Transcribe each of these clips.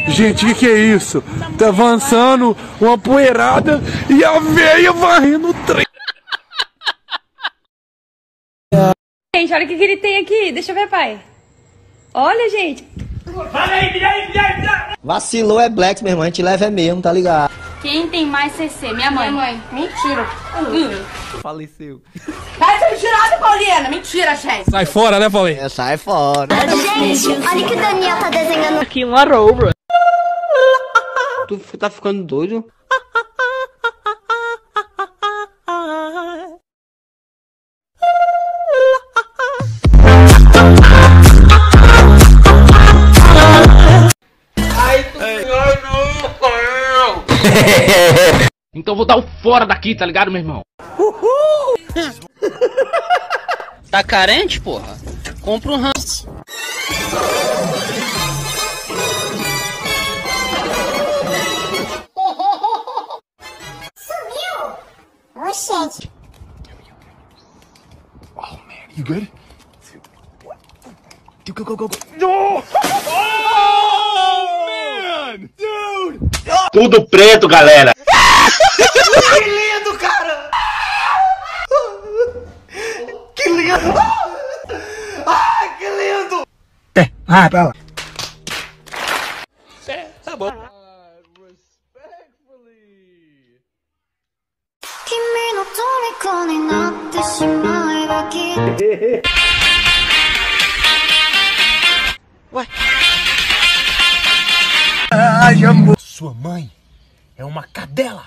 Gente, o que é isso? Tá avançando uma poeirada e a veia varrendo o trem. Gente, olha o que ele tem aqui. Deixa eu ver, pai. Olha, gente. Vacilou é Black, meu irmão. A gente leva é mesmo, tá ligado? Quem tem mais CC? Minha mãe. Mentira. Faleceu. Vai ser mentirada, Paulina. Mentira, chefe. Sai fora, né, Paulinho? Sai fora. Gente, olha que o Daniel tá desenhando Aqui uma arroba. Tu tá ficando doido? Então vou dar o fora daqui, tá ligado, meu irmão? Uhul! Tá carente, porra? Compra um ranço. Sumiu! Oxente. Oh, man, you good? Go. No! Oh, man! Dude! Tudo preto, galera. Que lindo, cara! Que lindo! Ai, que lindo! Pra lá. Tá bom. Ué? Ai, amor. Sua mãe é uma cadela.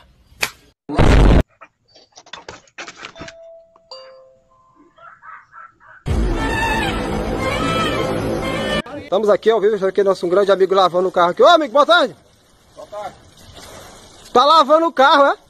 Estamos aqui ao vivo, aqui nosso grande amigo lavando o carro aqui. Ô, amigo, boa tarde. Boa tarde. Tá lavando o carro, é?